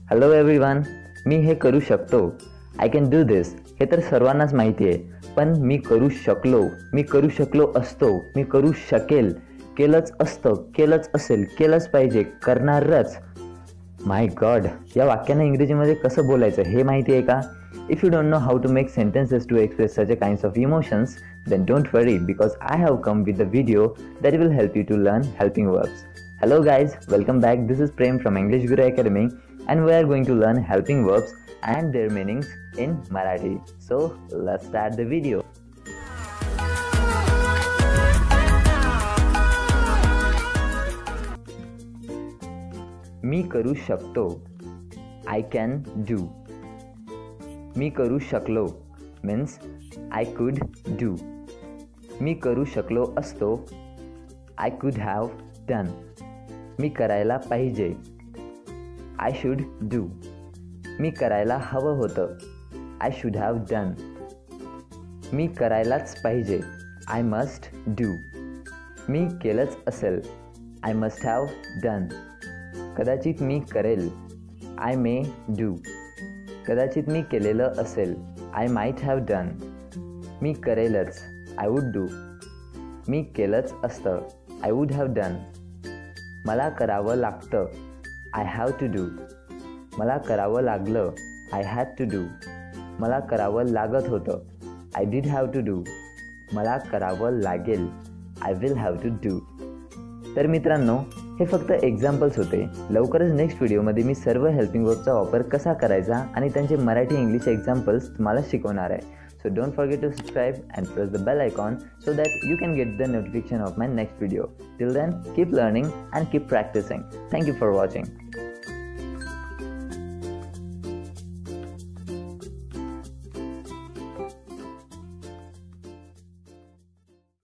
Hello everyone, मी हे करू शकतो. I can do this. हे तर सर्वांनाच माहिती आहे, पण मी करू शकलो, मी करू शकलो असतो, मी करू शकेल, केलंच असतं, केलंच असेल, केलंच पाहिजे, करणारच. माय गॉड, या वाक्यांना इंग्रजीमध्ये कसं बोलायचं हे माहिती आहे का? If you don't know how to make sentences to express such a kinds of emotions, then don't worry, because I have come with a video that will help you to learn helping verbs. Hello guys, welcome back. This is Prem from English Guru Academy, and we are going to learn helping verbs and their meanings in Marathi. So let's start the video. मी करू शकतो. I can do. मी करू शकलो means I could do. मी करू शकलो असतो I could have done. मी करायला पाहिजे I should do. मी करायला हवं होतं I should have done. मी करायलाच पाहिजे I must do. मी केलंच असेल I must have done. कदाचित मी करेल I may do. कदाचित मी केलेलं असेल I might have done. Me करेलच I would do. मी केलंच असतं I would have done. मला करावं लागतं I have to do. मला करावं लागलं I had to do. मला करावं लागत होतं I did have to do. मला करावं लागेल I will have to do. तर मित्रांनो, हे फक्त एक्झाम्पल्स होते. लवकरच नेक्स्ट व्हिडिओमध्ये मी सर्व हेल्पिंग वर्बचा वापर कसा करायचा आणि त्यांचे मराठी इंग्लिश एक्झाम्पल्स तुम्हाला शिकवणार आहे. So don't forget to subscribe and press the bell icon so that you can get the notification of my next video. Till then, keep learning and keep practising. Thank you for watching.